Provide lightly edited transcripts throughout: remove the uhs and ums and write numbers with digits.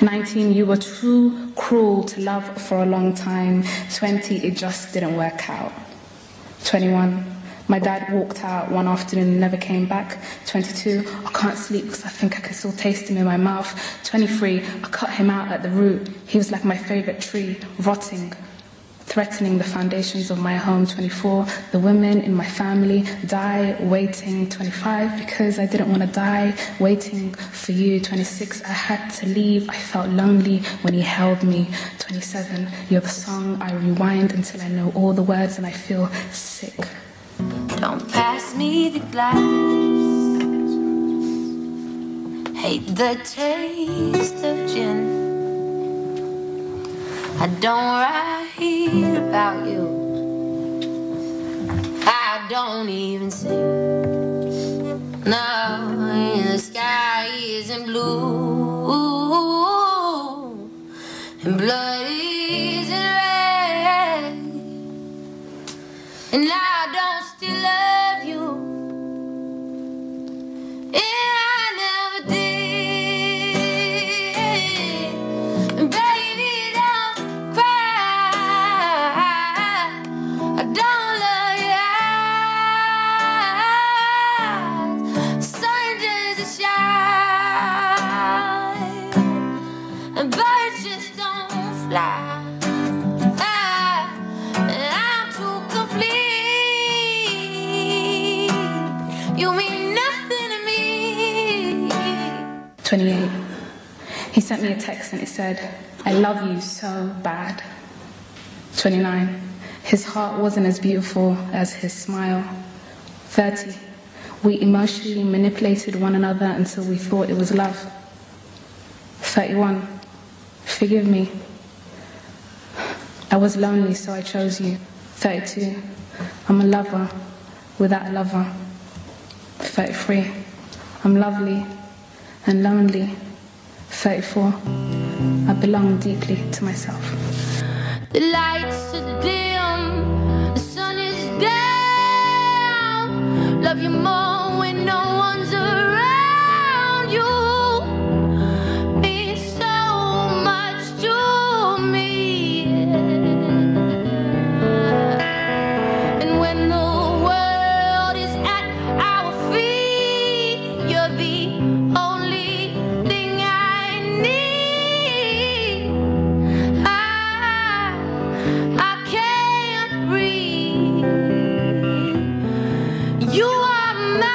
19, you were too cruel to love for a long time. 20, it just didn't work out. 21, my dad walked out one afternoon and never came back. 22, I can't sleep because I think I can still taste him in my mouth. 23, I cut him out at the root. He was like my favorite tree, rotting, threatening the foundations of my home. 24, the women in my family die waiting. 25, because I didn't want to die waiting for you. 26, I had to leave. I felt lonely when he held me. 27, you're the song I rewind until I know all the words and I feel sick. Don't pass me the glass. Hate the taste of gin. I don't write about you. I don't even sing. No, the sky isn't blue, and blood isn't red, and I don't still love you, and I never did. And baby, don't cry. I don't love your eyes. Sun doesn't shine, and birds just don't fly. I'm too complete. You mean nothing to me. 28, he sent me a text and it said, I love you so bad. 29, his heart wasn't as beautiful as his smile. 30, we emotionally manipulated one another until we thought it was love. 31, forgive me. I was lonely, so I chose you. 32, I'm a lover without a lover. 33, I'm lovely and lonely. 34, I belong deeply to myself. The lights are dim, the sun is down. Love you more when no one's around you. Means so much to me. And when the world is at our feet, you're the only thing I need. I can't breathe. You are mine.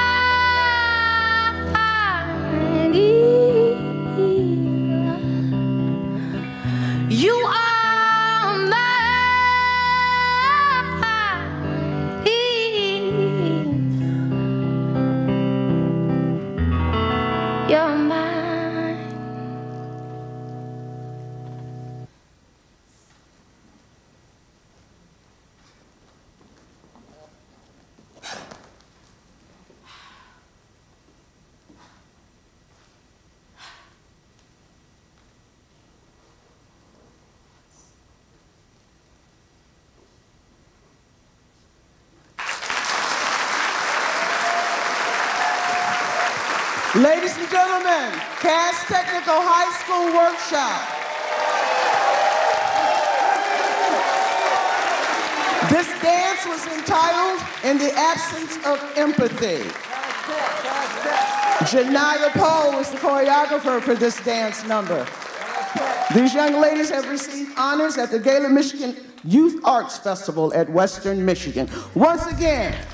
You are mine. You're mine. Ladies and gentlemen, Cass Technical High School Workshop. This dance was entitled In the Absence of Empathy. Janiyah Poe was the choreographer for this dance number. These young ladies have received honors at the Gala Michigan Youth Arts Festival at Western Michigan. Once again,